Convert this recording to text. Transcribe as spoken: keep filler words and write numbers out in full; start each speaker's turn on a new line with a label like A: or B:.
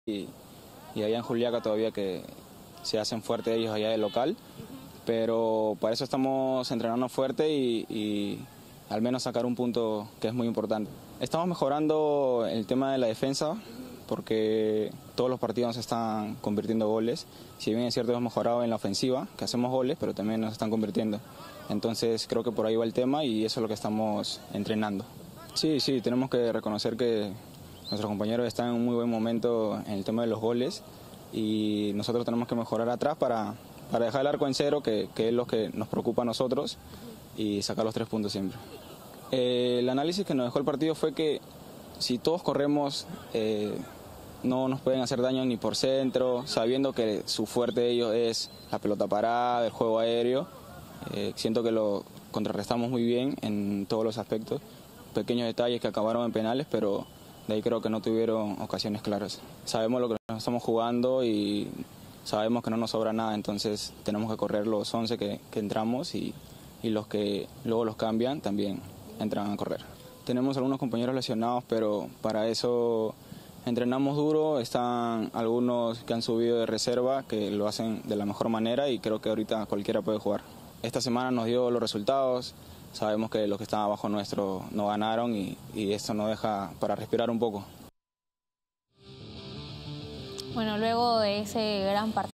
A: y, y allá en Juliaca todavía que se hacen fuertes ellos allá de local, pero para eso estamos entrenando fuerte y, y al menos sacar un punto que es muy importante. Estamos mejorando el tema de la defensa porque todos los partidos nos están convirtiendo goles. Si bien es cierto hemos mejorado en la ofensiva, que hacemos goles, pero también nos están convirtiendo. Entonces creo que por ahí va el tema y eso es lo que estamos entrenando. Sí, sí, tenemos que reconocer que nuestros compañeros están en un muy buen momento en el tema de los goles y nosotros tenemos que mejorar atrás para, para dejar el arco en cero, que, que es lo que nos preocupa a nosotros, y sacar los tres puntos siempre. Eh, el análisis que nos dejó el partido fue que si todos corremos eh, no nos pueden hacer daño ni por centro, sabiendo que su fuerte de ellos es la pelota parada, el juego aéreo. Eh, siento que lo contrarrestamos muy bien en todos los aspectos, pequeños detalles que acabaron en penales, pero de ahí creo que no tuvieron ocasiones claras. Sabemos lo que nos estamos jugando y sabemos que no nos sobra nada, entonces tenemos que correr los once que, que entramos y, y los que luego los cambian también entran a correr. Tenemos algunos compañeros lesionados, pero para eso entrenamos duro, están algunos que han subido de reserva, que lo hacen de la mejor manera y creo que ahorita cualquiera puede jugar. Esta semana nos dio los resultados, sabemos que los que están abajo nuestro no ganaron y, y esto nos deja para respirar un poco.
B: Bueno, luego de ese gran partido